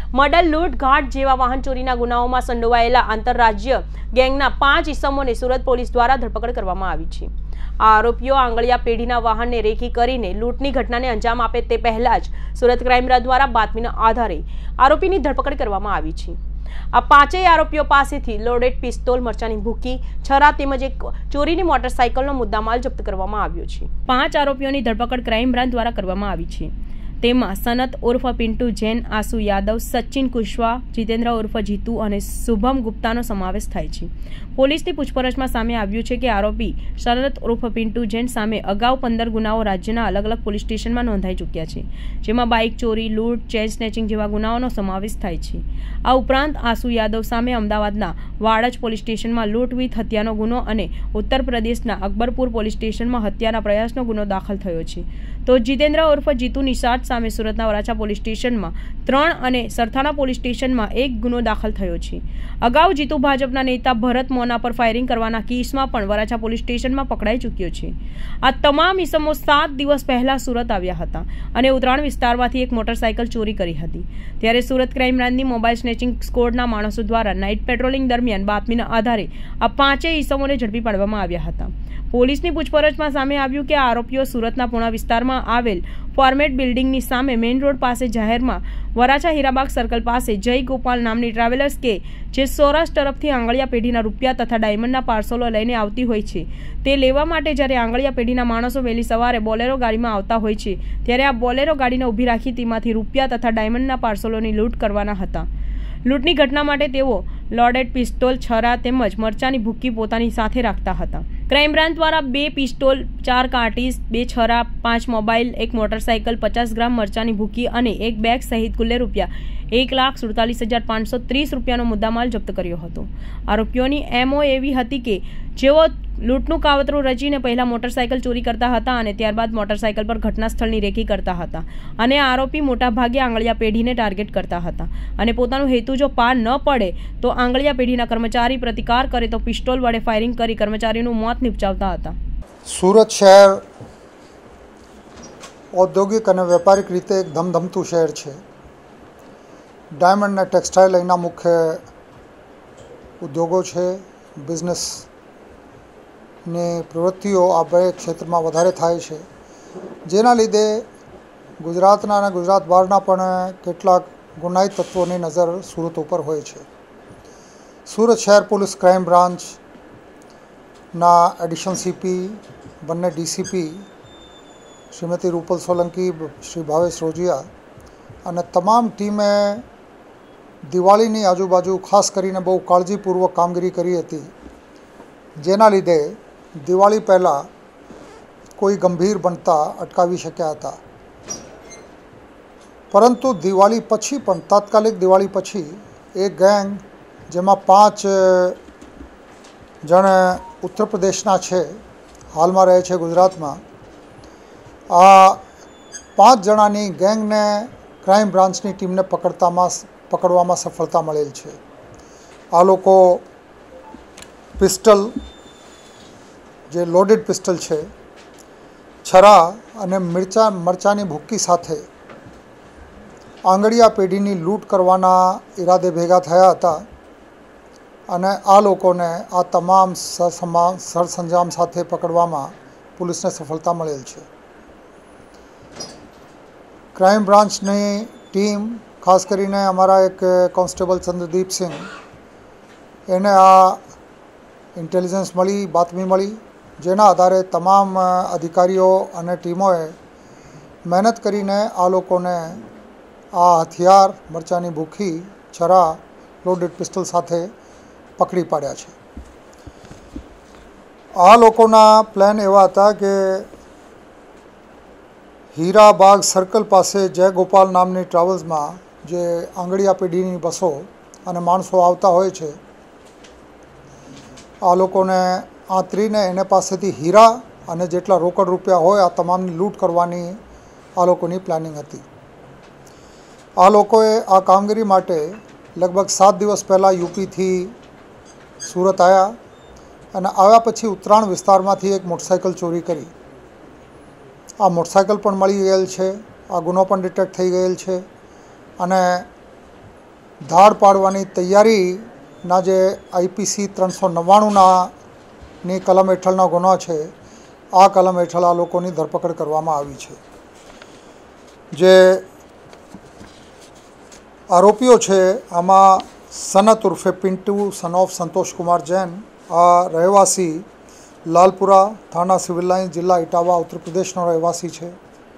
Murder, લૂંટ, ઘાટ જેવા વાહન ચોરીના ગુનાઓમાં સંડોવાયેલા આંતરરાજ્ય ગેંગના 5 ઇસમોને સુરત પોલીસ દ્વારા ધરપકડ કરવામાં આવી છે। આ આરોપીઓ આંગળિયા પેઢીના વાહનને રેકી કરીને લૂંટની ઘટનાને અંજામ આપે તે પહેલા જ સુરત ક્રાઇમ બ્રાન્ચ દ્વારા બાતમીના આધારે આરોપીની ધરપકડ કરવામાં આવી છે। આ 5 આરોપીઓ પાસેથી લોડેડ પિસ્તોલ, મરચાની ભૂકી, છરા તેમજ એક ચોરીની મોટરસાઇકલનો મુદ્દામાલ જપ્ત કરવામાં આવ્યો છે। 5 આરોપીઓની ધરપકડ ક્રાઇમ બ્રાન્ચ દ્વારા કરવામાં આવી છે। તેમાં સનત ઉર્ફ પિન્ટુ જૈન, આસુ યાદવ, સચિન કુશવાહ, જીતેન્દ્ર ઉર્ફ જીતુ અને શુભમ ગુપ્તાનો સમાવેશ થાય છે। પોલીસની પૂછપરછમાં સામે આવ્યું છે કે આરોપી સનત ઉર્ફ પિન્ટુ જૈન સામે અગાઉ 15 ગુનાઓ રાજ્યના અલગ અલગ પોલીસ સ્ટેશનમાં નોંધાઈ ચૂક્યા છે, જેમાં બાઇક ચોરી, લૂંટ, ચેઇન સ્નેચિંગ જેવા ગુનાઓનો સમાવેશ થાય છે। આ ઉપરાંત આસુ યાદવ સામે અમદાવાદના વાડજ પોલીસ સ્ટેશનમાં લૂંટ વિથ હત્યાનો ગુનો અને ઉત્તર પ્રદેશના અકબરપુર પોલીસ સ્ટેશનમાં હત્યાના પ્રયાસનો ગુનો દાખલ થયો છે। તો જીતેન્દ્ર ઉર્ફ જીતુ નિષાદ સામે સુરતના વરાછા પોલીસ સ્ટેશનમાં 3 અને સરથાના પોલીસ સ્ટેશનમાં 1 ગુનો દાખલ થયો છે। અગાઉ જીતુ ભાજપના નેતા ભરત મોના પર ફાયરિંગ કરવાના કેસમાં પણ વરાછા પોલીસ સ્ટેશનમાં પકડાઈ ચૂક્યો છે। આ તમામ ઇસમો 7 દિવસ પહેલા સુરત આવ્યા હતા અને ઉત્તરાયણ વિસ્તારમાંથી એક મોટરસાઇકલ ચોરી કરી હતી। ત્યારે સુરત ક્રાઇમ બ્રાન્ચની મોબાઈલ સ્નેચિંગ સ્કોડના માણસો દ્વારા નાઇટ પેટ્રોલિંગ દરમિયાન બાતમીના આધારે આ 5 ઇસમોને ઝડપી પાડવામાં આવ્યા હતા। પોલીસની પૂછપરછમાં સામે આવ્યું કે આરોપીઓ સુરતના પૂણા વિસ્તારમાં આવેલ ફોર્મેટ બિલ્ડિંગની સામે મેઇન રોડ પાસે જાહેરમાં વરાછા હીરાબાગ સર્કલ પાસે જય ગોપાલ નામની ટ્રાવેલર્સ કે જે સૌરાષ્ટ્ર તરફથી આંગળિયા પેઢીના રૂપિયા તથા ડાયમંડના પાર્સલો લઈને આવતી હોય છે, તે લેવા માટે જ્યારે આંગળિયા પેઢીના માણસો વહેલી સવારે બોલેરો ગાડીમાં આવતા હોય છે, ત્યારે આ બોલેરો ગાડીને ઊભી રાખી તેમાંથી રૂપિયા તથા ડાયમંડના પાર્સલોની લૂંટ કરવાના હતા। લૂંટની ઘટના માટે તેઓ લોડેડ પિસ્તોલ, છરા તેમજ મરચાની ભૂકી પોતાની સાથે રાખતા હતા। ક્રાઇમ બ્રાન્ચ દ્વારા 2 પિસ્તોલ, 4 કાર્ટીઝ, 2 છરા, 5 મોબાઈલ, 1 મોટરસાઇકલ, 50 ગ્રામ મરચાની ભૂકી અને 1 બેગ સહિત કુલ્લે રૂપિયા 1,47,530 રૂપિયાનો મુદ્દામાલ જપ્ત કર્યો હતો। આરોપીઓની એમઓ એવી હતી કે જેઓ લૂંટનું કાવતરું રચીને પહેલા મોટરસાઇકલ ચોરી કરતા હતા અને ત્યારબાદ મોટરસાઇકલ પર ઘટના સ્થળની રેકી કરતા હતા અને આરોપી મોટાભાગે આંગળિયા પેઢીને ટાર્ગેટ કરતા હતા અને પોતાનો હેતુ જો પાર ન પડે તો આંગળિયા પેઢીના કર્મચારી પ્રતિકાર કરે તો પિસ્તોલ વડે ફાયરિંગ કરી કર્મચારીનું મોત નિપજાવતા હતા। સુરત શહેર ઔદ્યોગિક અને વેપારિક રીતે એક ધમધમતું શહેર છે। ડાયમંડ અને ટેક્સટાઇલ અહીંના મુખ્ય ઉદ્યોગો છે। બિઝનેસની પ્રવૃત્તિઓ આ બે ક્ષેત્રમાં વધારે થાય છે, જેના લીધે ગુજરાતના અને ગુજરાત બહારના પણ કેટલાક ગુનાહિત તત્વોની નજર સુરત ઉપર હોય છે। સુરત શહેર પોલીસ ક્રાઇમ બ્રાન્ચના એડિશનલ સીપી, બંને ડીસીપી શ્રીમતી રૂપલ સોલંકી, શ્રી ભાવેશ રોજિયા અને તમામ ટીમે દિવાળીની આજુબાજુ ખાસ કરીને બહુ કાળજીપૂર્વક કામગીરી કરી હતી, જેના લીધે દિવાળી પહેલાં કોઈ ગંભીર બનતા અટકાવી શક્યા હતા। પરંતુ દિવાળી પછી પણ, તાત્કાલિક દિવાળી પછી એક ગેંગ જેમાં 5 જણ ઉત્તર પ્રદેશના છે, હાલમાં રહે છે ગુજરાતમાં, આ 5 જણાની ગેંગને ક્રાઇમ બ્રાન્ચની ટીમને પકડવામાં સફળતા મળેલ છે। આ લોકો પિસ્ટલ, જે લોડેડ પિસ્ટલ છે, છરા અને મરચાની ભૂકી સાથે આંગળિયા પેઢીની લૂંટ કરવાના ઈરાદે ભેગા થયા હતા અને આ લોકોને આ તમામ સરસંજામ સાથે પકડવામાં પોલીસને સફળતા મળેલ છે। ક્રાઇમ બ્રાન્ચની ટીમ, ખાસ કરીને અમારા એક કોન્સ્ટેબલ ચંદ્રદીપસિંહ, એને આ ઇન્ટેલિજન્સ મળી, બાતમી મળી, જેના આધારે તમામ અધિકારીઓ અને ટીમોએ મહેનત કરીને આ લોકોને આ હથિયાર, મરચાની ભૂખી, છરા, લોડેડ પિસ્તોલ સાથે પકડી પાડ્યા છે। આ લોકોના પ્લાન એવા હતા કે હીરાબાગ સર્કલ પાસે જય ગોપાલ નામની ટ્રાવેલ્સમાં જે આંગળિયા પેઢીની બસો અને માણસો આવતા હોય છે, આ લોકોને આંતરીને એને પાસેથી હીરા અને જેટલા રોકડ રૂપિયા હોય આ તમામની લૂંટ કરવાની આ લોકોની પ્લાનિંગ હતી। આ લોકોએ આ કામગીરી માટે લગભગ 7 દિવસ પહેલાં યુપીથી સુરત આવ્યા અને આવ્યા પછી ઉત્તરાયણ વિસ્તારમાંથી એક મોટરસાઇકલ ચોરી કરી। આ મોટરસાઇકલ પણ મળી ગયેલ છે, આ ગુનો પણ ડિટેક્ટ થઈ ગયેલ છે અને ધાડ પાડવાની તૈયારીના જે IPC 399ની કલમ હેઠળનો ગુનો છે, આ કલમ હેઠળ આ લોકોની ધરપકડ કરવામાં આવી છે. જે આરોપીઓ છે આમાં સનત ઉર્ફે પિન્ટુ સન ઓફ સંતોષ કુમાર જૈન, આ રહેવાસી લાલપુરા, થાના સિવિલ લાઇન, જિલ્લા ઇટાવા, ઉત્તર પ્રદેશનો રહેવાસી છે.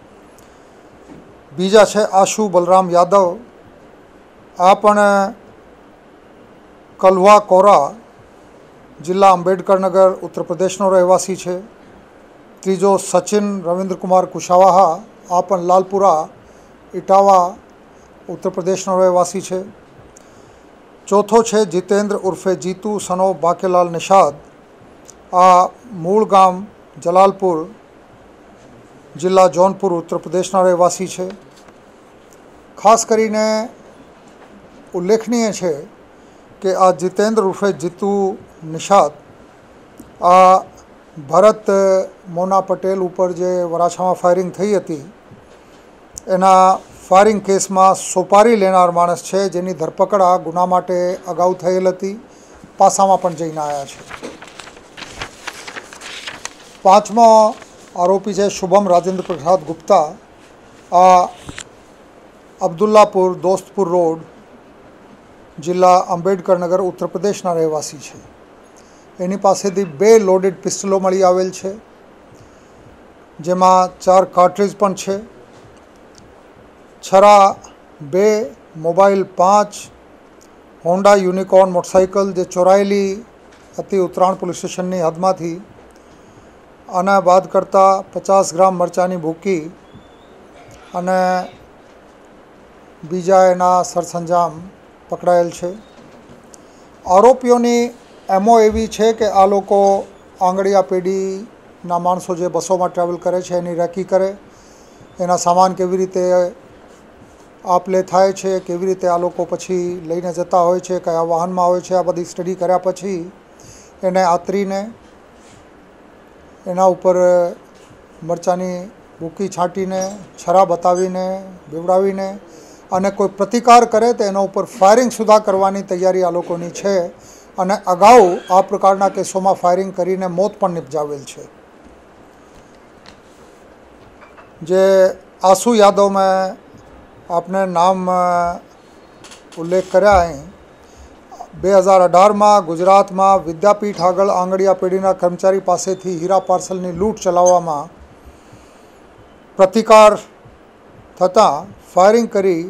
બીજા છે આશુ બલરામ યાદવ, આ પણ કલવા કોરા, જિલ્લા અંબેડકરનગર, ઉત્તર પ્રદેશનો રહેવાસી છે. ત્રીજો સચિન રવિન્દ્રકુમાર કુશાવાહા, આ પણ લાલપુરા, ઇટાવા, ઉત્તર પ્રદેશનો રહેવાસી છે. ચોથો છે જીતેન્દ્ર ઉર્ફે જીતુ સન ઓફ બાકેલાલ નિષાદ, આ મૂળ ગામ જલાલપુર, જિલ્લા જૌનપુર, ઉત્તર પ્રદેશના રહેવાસી છે. ખાસ કરીને ઉલ્લેખનીય છે કે આ જીતેન્દ્ર ઉર્ફે જીતુ નિષાદ આ ભરત મોના પટેલ ઉપર જે વરાછામાં ફાયરિંગ થઈ હતી એના ફાયરિંગ કેસમાં સોપારી લેનાર માણસ છે, જેની ધરપકડ આ ગુના માટે અગાઉ થયેલ હતી. પાસામાં પણ જઈને આવ્યા છે. પાંચમો આરોપી છે શુભમ રાજેન્દ્ર પ્રસાદ ગુપ્તા, આ અબ્દુલ્લાપુર દોસ્તપુર રોડ, જિલ્લા અંબેડકરનગર, ઉત્તર પ્રદેશના રહેવાસી છે. એની પાસેથી 2 લોડેડ પિસ્તલો મળી આવેલ છે, જેમાં 4 કાર્ટ્રીજ પણ છે, છરા 2, મોબાઈલ 5, હોન્ડા યુનિકોર્ન મોટરસાઇકલ જે ચોરાયેલી હતી ઉત્તરાયણ પોલીસ સ્ટેશનની હદમાંથી. આના બાદ કરતાં 50 ગ્રામ મરચાંની ભૂકી અને બીજા એના સરસંજામ પકડાયેલ છે. આરોપીઓની એમો એવી છે કે આ લોકો આંગળીયા પેઢીના માણસો જે બસોમાં ટ્રાવેલ કરે છે એની રેકી કરે, એના સામાન કેવી રીતે આપ લે થાય છે, કેવી રીતે આ લોકો પછી લઈને જતા હોય છે, કયા વાહનમાં હોય છે, આ બધી સ્ટડી કર્યા પછી એને આતરીને એના ઉપર મરચાંની ભૂકી છાંટીને, છરા બતાવીને, બીવડાવીને અને કોઈ પ્રતિકાર કરે તો એના ઉપર ફાયરિંગ સુધા કરવાની તૈયારી આ લોકોની છે. અને અગાઉ આ પ્રકારના કેસોમાં ફાયરિંગ કરીને મોત પણ નિપજાવેલ છે. જે આશુ યાદવ મેં આપને નામ ઉલ્લેખ કર્યા અહીં 2018માં ગુજરાતમાં વિદ્યાપીઠ આગળ આંગળીયા પેઢીના કર્મચારી પાસેથી હીરા પાર્સલની લૂંટ ચલાવવામાં પ્રતિકાર થતાં ફાયરિંગ કરી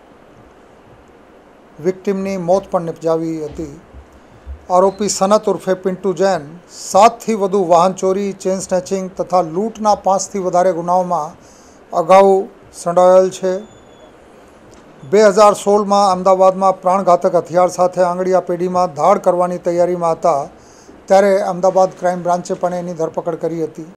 વિક્ટિમની મોત પણ નિપજાવી હતી. આરોપી સનત ઉર્ફે પિન્ટુ જૈન 7થી વધુ વાહન ચોરી, ચેન સ્નેચિંગ તથા લૂંટના 5થી વધારે ગુનાઓમાં અગાઉ સંડોવાયેલ છે. 2016માં અમદાવાદમાં પ્રાણઘાતક હથિયાર સાથે આંગળીયા પેઢીમાં ધાડ કરવાની તૈયારીમાં હતા ત્યારે અમદાવાદ ક્રાઇમ બ્રાન્ચે પણ એની ધરપકડ કરી હતી.